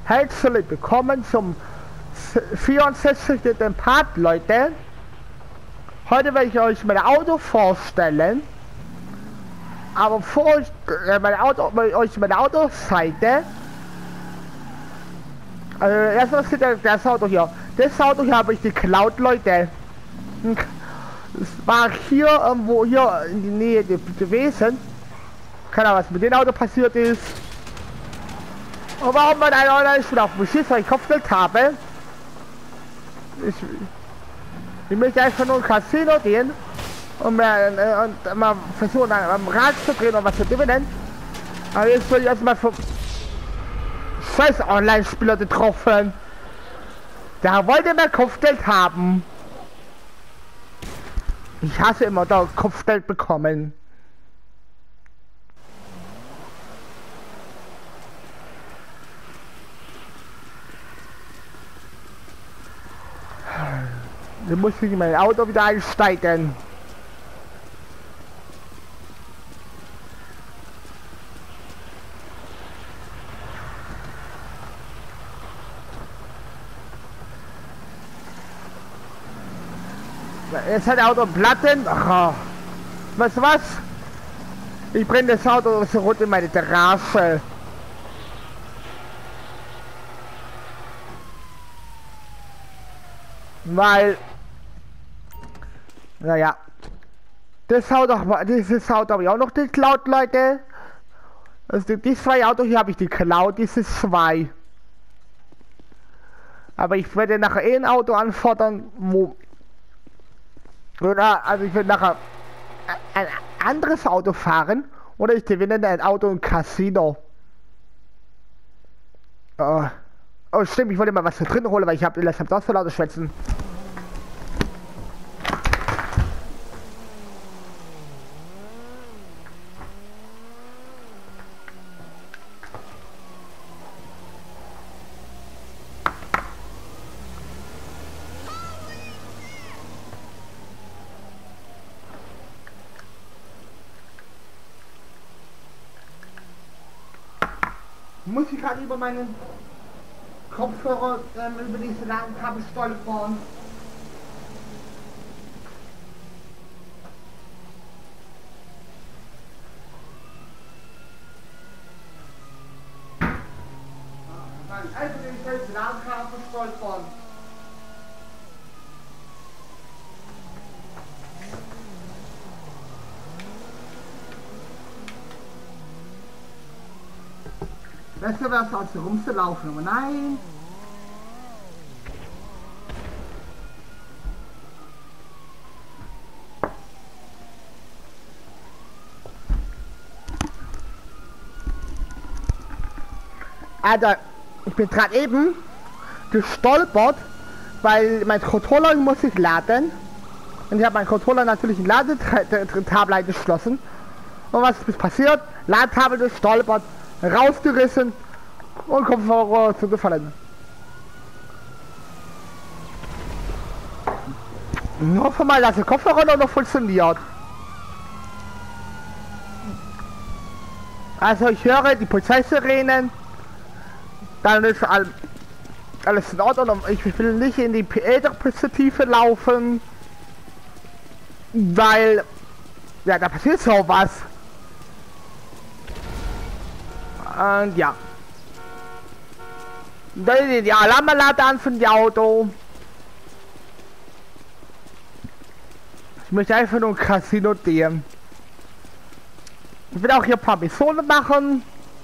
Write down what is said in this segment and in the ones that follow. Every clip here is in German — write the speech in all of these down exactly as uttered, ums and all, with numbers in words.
herzlich willkommen zum vierundsechzigsten Part, Leute. Heute werde ich euch mein Auto vorstellen. Aber bevor ich äh, mein Auto, euch mein Auto zeige, also erstmal steht das Auto hier. Das Auto hier habe ich geklaut, Leute. Es war hier irgendwo hier in die Nähe gewesen. Keine Ahnung, was mit dem Auto passiert ist. Und warum man ein Auto schon auf dem Schiff gekopft habe. Ich, ich möchte einfach nur ein Casino gehen und mal, und mal versuchen am Rad zu drehen und was zu gewinnen. Aber jetzt will ich erstmal vom scheiß Online-Spieler getroffen. Der wollte mehr Kopfgeld haben. Ich hasse immer da Kopfgeld bekommen. Dann muss ich in mein Auto wieder einsteigen. Jetzt hat das Auto Platten. Ach, weißt du was? Ich bringe das Auto so rund in meine Terrasse. Weil, naja, das Auto, dieses Auto habe ich auch noch geklaut, Leute. Also die zwei Autos hier habe ich geklaut, diese zwei. Aber ich werde nachher eh ein Auto anfordern, wo, oder, also ich werde nachher ein anderes Auto fahren, oder ich gewinne ein Auto im Casino. Oh. Oh stimmt, ich wollte mal was da drin holen, weil ich habe das so laut schwätzen. Muss ich gerade über meinen Kopfhörer ähm, über diese langen Kabel stolpern. Also über diese langen Kabel stolpern. Besser wäre es als rumzulaufen, aber nein. Alter, ich bin gerade eben gestolpert, weil mein Controller muss ich laden. Und ich habe meinen Controller natürlich in Ladetafel eingeschlossen. Und was ist passiert? Ladetafel gestolpert, rausgerissen und Kopfhörer zugefallen. Hoffe mal, dass der Kopfhörer noch funktioniert. Also ich höre die Polizeisirenen. Dann ist alles in Ordnung. Ich will nicht in die P E-Perspektive laufen, weil ja, da passiert so was. Und ja. Dann die Alarmanlage an von dem Auto. Ich möchte einfach nur ein Casino gehen. Ich will auch hier ein paar Missionen machen.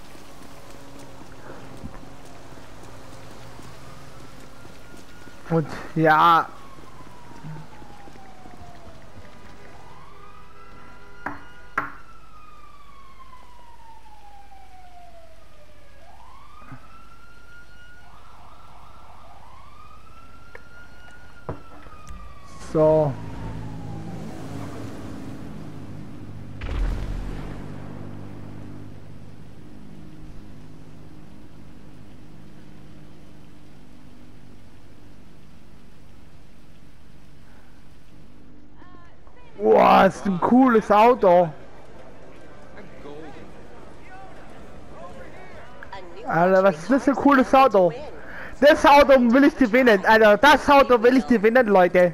Und ja. So. Boah, ist ein cooles Auto. Alter, was ist das für ein cooles Auto? Das Auto will ich gewinnen. Alter, das Auto will ich gewinnen, Leute.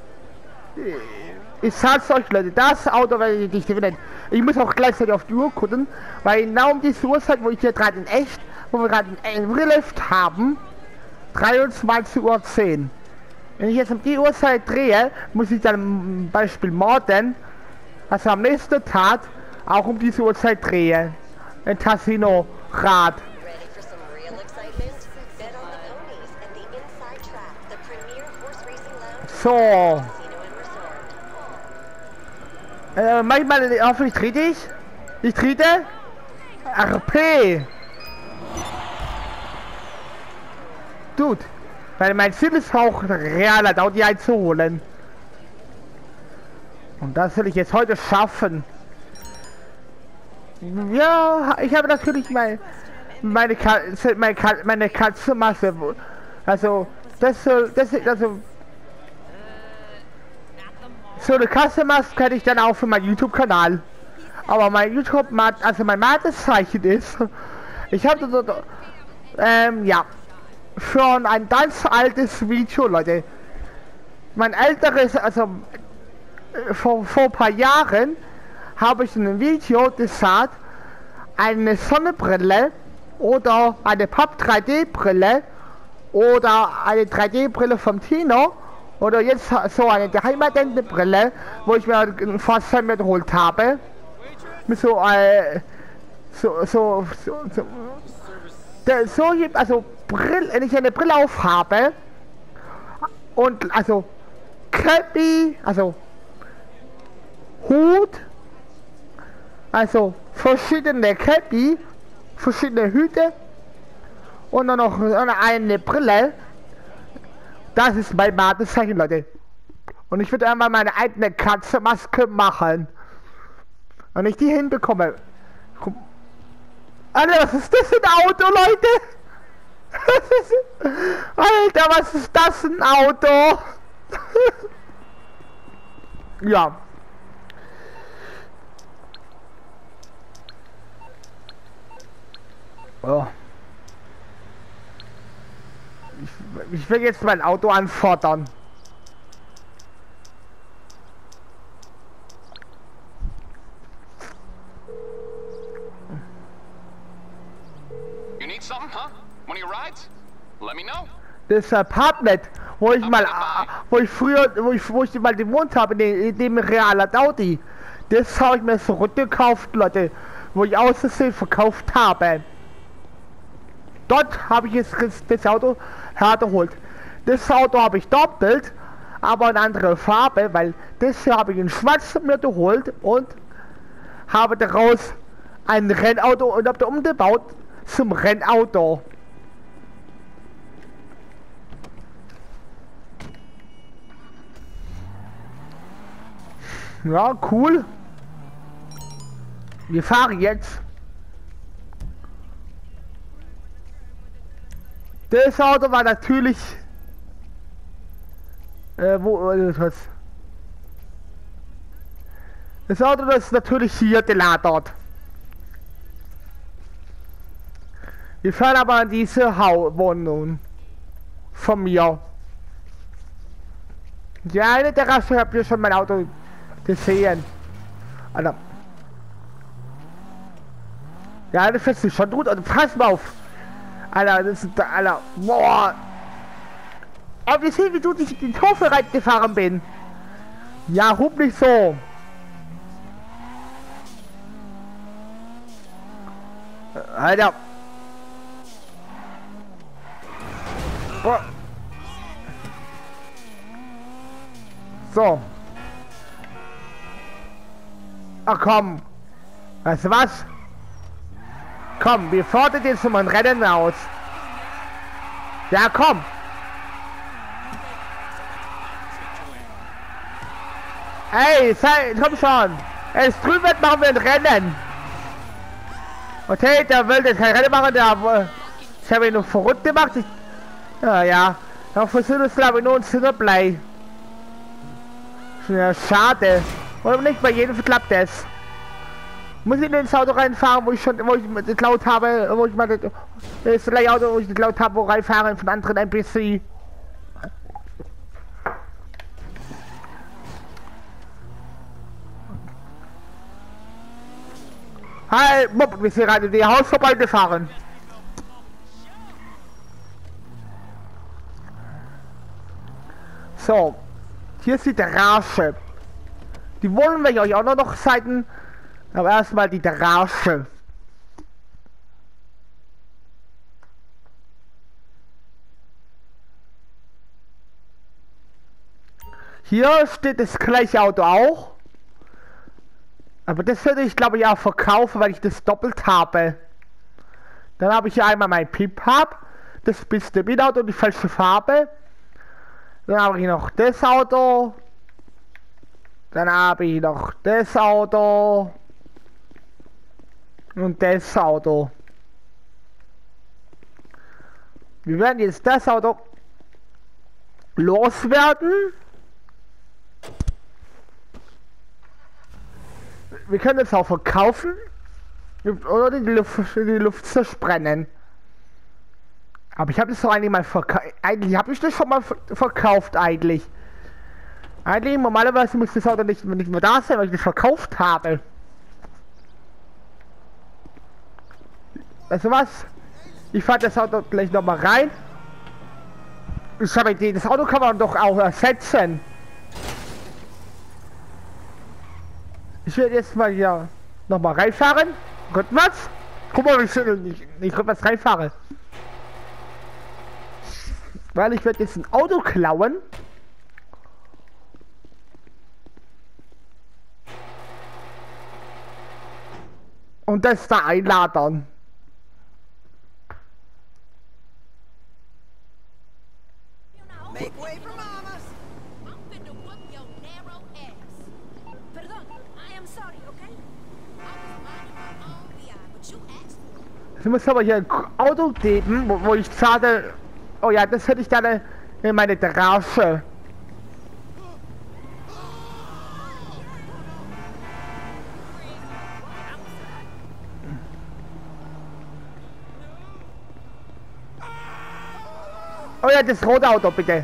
Ich sag's euch, Leute, das Auto werde ich nicht gewinnen. Ich muss auch gleichzeitig auf die Uhr gucken, weil genau um diese Uhrzeit, wo ich hier gerade in echt, wo wir gerade in Real Life haben, dreiundzwanzig Uhr zehn. Wenn ich jetzt um die Uhrzeit drehe, muss ich dann zum Beispiel morgen, also am nächsten Tag, auch um diese Uhrzeit drehen. Ein Casino-Rad. So. Äh, manchmal hoffe ich trete ich. Ich trete. R P. Dude. Weil mein Ziel ist auch realer Audi einzuholen. Und das will ich jetzt heute schaffen. Ja, ich habe natürlich mein, meine Katze, meine, Katze, meine Katzenmasse. Also, das soll, das, also, so eine Katzenmaske hätte ich dann auch für meinen YouTube-Kanal. Aber mein YouTube, also mein Markenzeichen ist, ich habe so, ähm, ja, schon ein ganz altes Video, Leute. Mein älteres, also, vor, vor ein paar Jahren, habe ich in einem Video gesagt, eine Sonnenbrille oder eine Papp drei D Brille oder eine drei D Brille vom Tino oder jetzt so eine geheimagente Brille, wo ich mir fast mit geholt habe, mit so äh, so so so, so, der, so also Brille, wenn ich eine Brille auf habe und also Käppi, also Hut, also verschiedene Käppi, verschiedene Hüte und dann noch eine Brille. Das ist mein Markenzeichen, Leute. Und ich würde einmal meine eigene Katzenmaske machen. Und ich die hinbekomme. Alter, was ist das für ein Auto, Leute? Alter, was ist das für ein Auto? Ja. Oh. Ich, ich will jetzt mein Auto anfordern. You need something, huh? One of your rides? Let me know. Das Apartment, wo ich mal, wo ich früher, wo ich, wo ich mal gewohnt habe, in dem, in dem realer Audi. Das habe ich mir zurückgekauft, Leute, wo ich aus Versehen verkauft habe. Dort habe ich jetzt das Auto hergeholt. Das Auto habe ich doppelt, aber in andere Farbe, weil das hier habe ich in schwarz mir geholt und habe daraus ein Rennauto und habe da umgebaut zum Rennauto. Ja, cool. Wir fahren jetzt. Das Auto war natürlich äh, wo äh, was? Das Auto das ist natürlich hier gelagert. Wir fahren aber an diese Wohnung von mir. Die eine Terrasse habt ihr schon mein Auto gesehen. Alter. Ja, das fährst du schon gut. Also pass mal auf. Alter, das ist, Alter, boah. Aber wir sehen, wie du dich in den Hofe reingefahren bin. Ja, hub nicht so. Alter. Boah. So. Ach komm. Weißt du was? Komm, wir fordern jetzt um ein Rennen aus. Ja, komm. Ey, sei, komm schon. Es drüben machen wir ein Rennen. Okay, der will jetzt kein Rennen machen, der ich habe ihn nur verrückt gemacht. Ich, ja, ja. Dann versuchen es glaube ich nur ein Silberblei. Ja, schade. Oder nicht bei jedem klappt es. Muss ich in das Auto reinfahren, wo ich schon, wo ich geklaut habe, wo ich mal das, das gleiche Auto, wo ich geklaut habe, wo reinfahren von anderen N P C. Hi, Mob, wir sind gerade die Haus vorbeigefahren. So, hier ist die Garage. Die wollen wir euch auch noch zeigen. Aber erstmal die Garage. Hier steht das gleiche Auto auch. Aber das würde ich glaube ich auch verkaufen, weil ich das doppelt habe. Dann habe ich hier einmal mein Pickup. Das beste Auto, die falsche Farbe. Dann habe ich noch das Auto. Dann habe ich noch das Auto. Und das Auto. Wir werden jetzt das Auto loswerden. Wir können es auch verkaufen. Oder die Luft, die Luft zersprennen. Aber ich habe das doch eigentlich mal verkauft. Eigentlich habe ich das schon mal verkauft eigentlich. Eigentlich normalerweise muss das Auto nicht, nicht mehr da sein, weil ich das verkauft habe. Also was? Ich fahre das Auto gleich noch mal rein. Ich habe die, das Auto kann man doch auch ersetzen. Ich werde jetzt mal hier noch mal reinfahren. Gott was? Guck mal, wie schön ich, ich was reinfahre. Weil ich werde jetzt ein Auto klauen. Und das da einladern. Make way for mamas. I'm finna whoop your narrow ass. Perdón, I am sorry, okay? I was minding my own B I, but you asked for it. Es muss aber hier ein Auto geben, wo, wo ich sage, oh ja, das hätte ich gerne in meine Garage. Oh ja, das rote Auto bitte.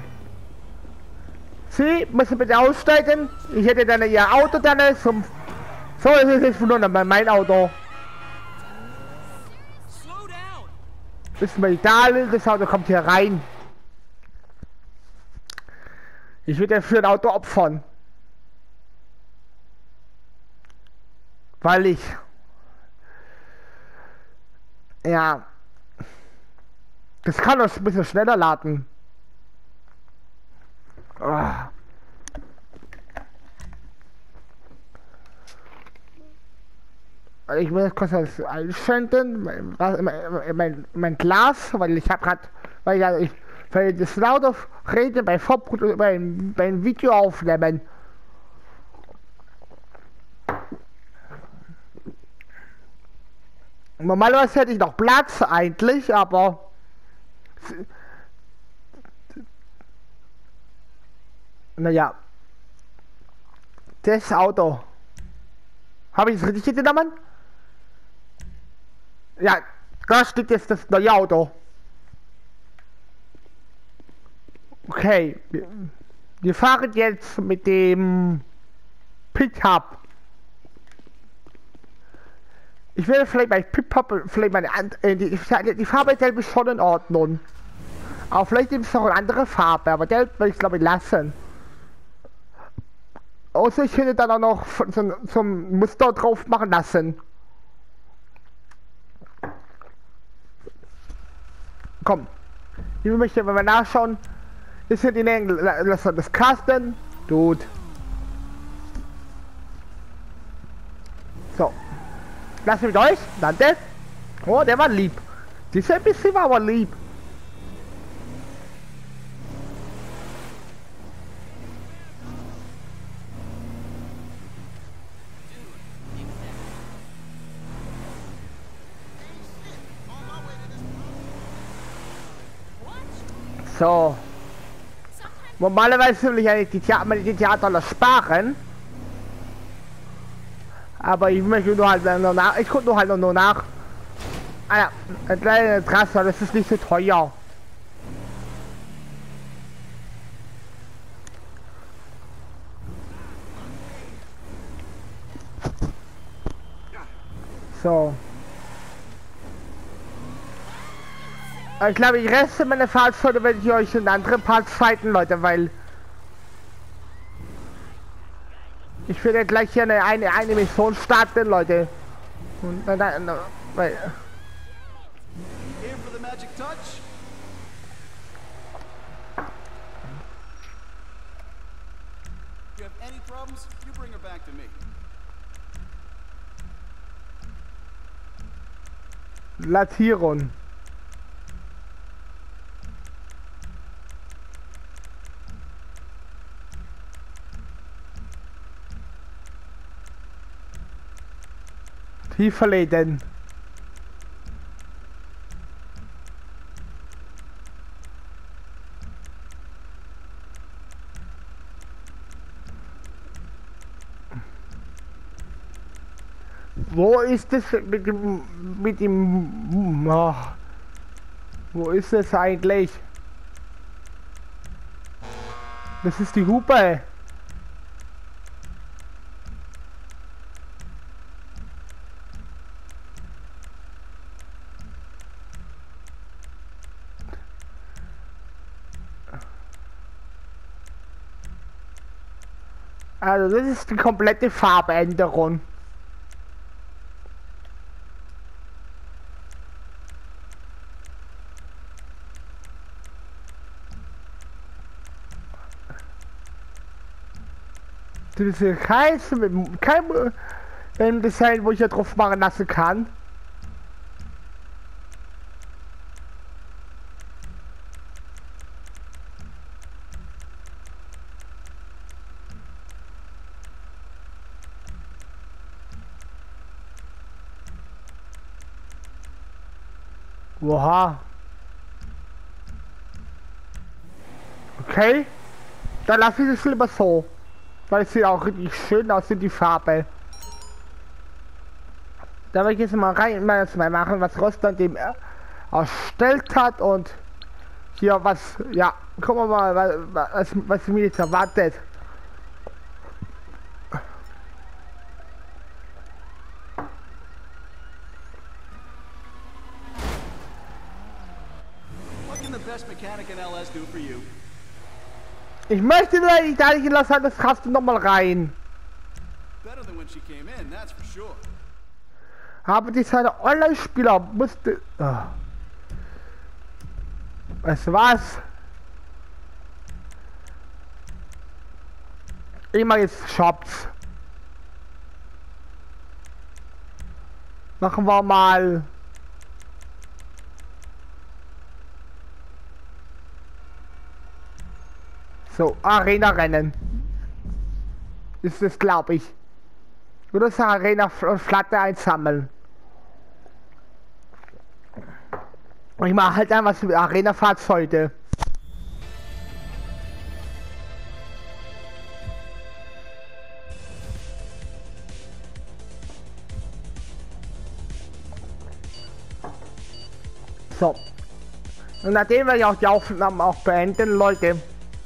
Sie müssen bitte aussteigen. Ich hätte dann ihr Auto dann zum... So, es ist jetzt nur noch mal mein Auto. Ist mir egal, das Auto kommt hier rein. Ich würde für ein Auto opfern. Weil ich... Ja... Das kann doch ein bisschen schneller laden. Oh. Ich muss kurz das einschalten, mein, mein, mein, mein Glas, weil ich habe gerade, weil ja ich, weil ich das laut auf rede bei Vorprodukt, beim, beim Video aufnehmen. Normalerweise hätte ich noch Platz eigentlich, aber naja, das Auto. Habe ich es richtig genommen? Ja, da steht jetzt das neue Auto. Okay, wir, wir fahren jetzt mit dem Pickup. Ich werde vielleicht bei Pickup, vielleicht meine äh, die, die Farbe ist schon in Ordnung. Aber vielleicht gibt es noch eine andere Farbe, aber der will ich glaube ich lassen. Außer ich hätte dann auch noch zum, zum Muster drauf machen lassen. Komm, ich möchte mal nachschauen. Ist hier die Nähe, das Casten? Gut. So. Lass mit euch, danke. Oh, der war lieb. Dieser bisschen war aber lieb. So. Normalerweise will ich eigentlich die Theater, die Theater sparen. Aber ich möchte nur halt noch nach. Ich gucke nur halt noch nach. Ah ja, ein kleiner Trasse, das ist nicht so teuer. So. Ich glaube, ich reste meine Fahrzeuge, wenn ich euch in anderen Parts fighten, Leute, weil ich werde gleich hier eine, eine, eine Mission starten, Leute. Und dann, dann weil Here for the magic touch. You have any problems? You bring her back to me. Latiron. Tieferleden. Wo ist es mit dem, mit dem, oh, wo ist es eigentlich? Das ist die Hupe. Also das ist die komplette Farbänderung. Das ist kein, kein ähm, Design, wo ich ja drauf machen lassen kann. Oha. Okay. Dann lasse ich es lieber so. Weil es sieht auch richtig schön aus, die Farbe. Da werde ich jetzt mal rein mal das mal machen, was Russland dem erstellt hat und hier was, ja, gucken wir mal, was, was mir jetzt erwartet. What can the best mechanic in L S do for you? Ich möchte nur nicht da nicht lassen, das kannst du noch mal rein. Better than when she came in, that's for sure. Aber die seine Online-Spieler musste. Oh. Weißt du was? Ich mach jetzt Shops. Machen wir mal. So, Arena-Rennen. Ist es, glaube ich. Oder ist Arena und Flatte einsammeln. Und ich mache halt einfach so Arena-Fahrzeuge. So. Und nachdem werde ich auch die Aufnahmen auch beenden, Leute.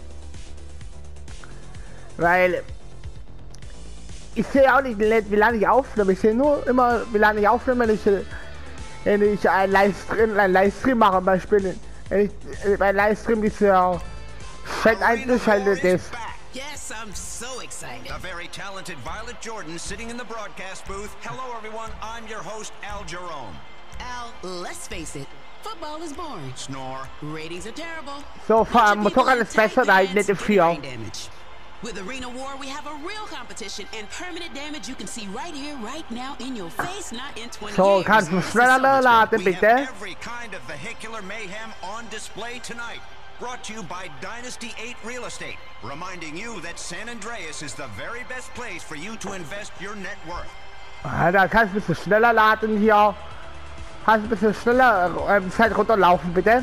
Weil ich sehe auch nicht, wie lange ich aufnehme. Ich sehe nur immer, wie lange ich aufnehme, wenn ich, wenn ich einen Livestream, einen Livestream mache, zum Beispiel, wenn ich bei Livestream dieser Chat eingeschaltet ist. Yes, I'm so excited. A very talented Violet Jordan sitting in the broadcast booth. Hello everyone, I'm your host Al Jerome. Al, let's face it, football is boring. Snore. Ratings are terrible. So, fahren Motorrad ist besser, da ich nicht im Vier. With Arena War, we have a real competition and permanent damage you can see right here, right now, in your face, not in twenty So, years. kannst du schneller laden, We have bitte? every kind of vehicular mayhem on display tonight. Brought to you by Dynasty eight Real Estate, reminding you that San Andreas is the very best place for you to invest your net worth. Ah, da kannst du ein bisschen schneller laden hier. Kannst ein bisschen schneller äh, Zeit runterlaufen, bitte.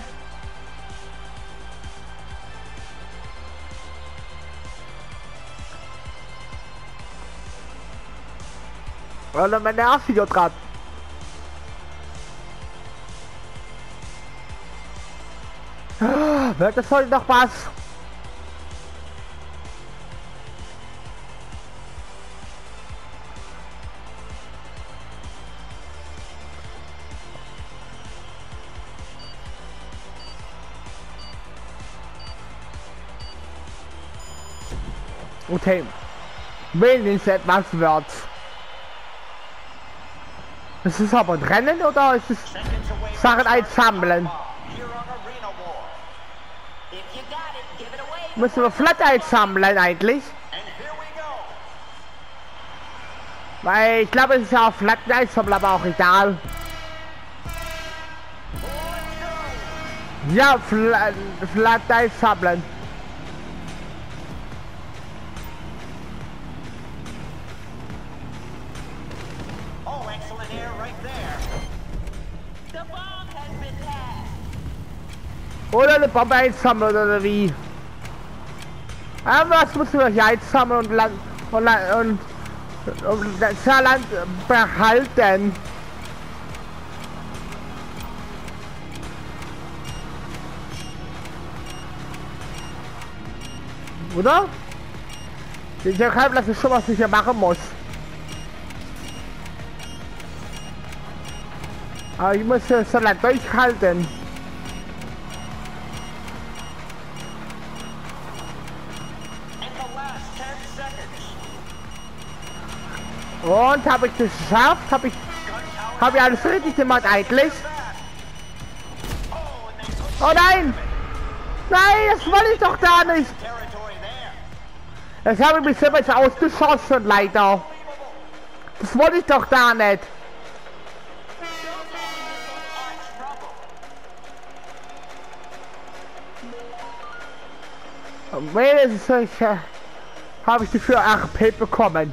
Oder mein Nervvideo dran. Wird das heute noch was? Okay. Wenigstens etwas wird. Ist es aber ein Rennen oder ist es Sachen einsammeln? Müssen wir Flat einsammeln eigentlich? Weil ich glaube, es ist ja auch Flat einsammeln, aber auch egal. Ja, Flat, Flat einsammeln. Oder eine Bombe einsammeln oder wie? Aber was müssen wir hier einsammeln und Land und, und, und das Land behalten? Oder? Ich glaube, das ist schon, was ich hier machen muss. Aber ich muss das Land durchhalten. Und habe ich das geschafft? Habe ich, habe ich alles richtig gemacht eigentlich? Oh nein! Nein, das wollte ich doch gar nicht! Das habe ich mich selber jetzt ausgeschossen, leider. Das wollte ich doch gar nicht. Wenigstens äh, habe ich dafür R P bekommen.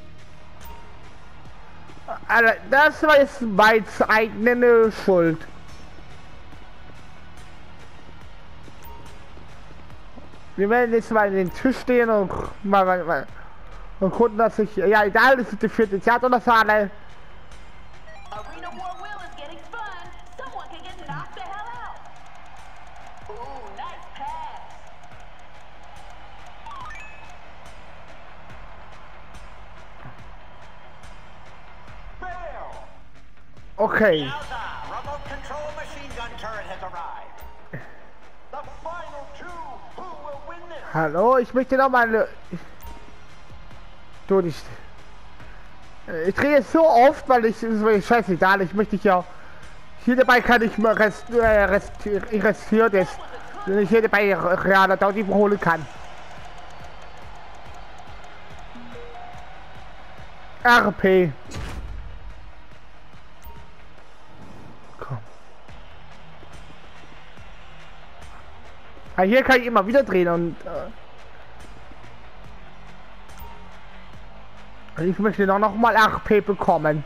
Also, das war jetzt meine eigene Schuld. Wir werden jetzt mal in den Tisch stehen und mal, mal, mal und gucken, dass ich, ja egal, das ist die vierte Theater oder Saale. Arena War Will is getting fun. Someone can get knocked the hell out. Ooh, nice pass. Okay. Remote control machine gun turret has arrived. The final two. Who will win this? Hallo, ich möchte noch mal. Du nicht. Ich drehe es so oft, weil ich ist mir scheißegal. Ich möchte ja. Hier dabei kann ich mir rest, äh, rest, restiert ist, wenn ich hier dabei realer dort überholen kann. R P. Komm. Ah, hier kann ich immer wieder drehen und äh, ich möchte doch noch mal R P bekommen.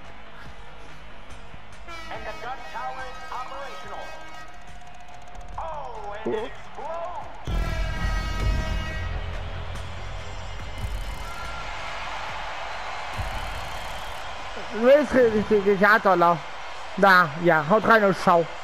And the gun tower is operational. Oh, and it explodes. Wo ist die Theater? Da, ja, haut rein und schau.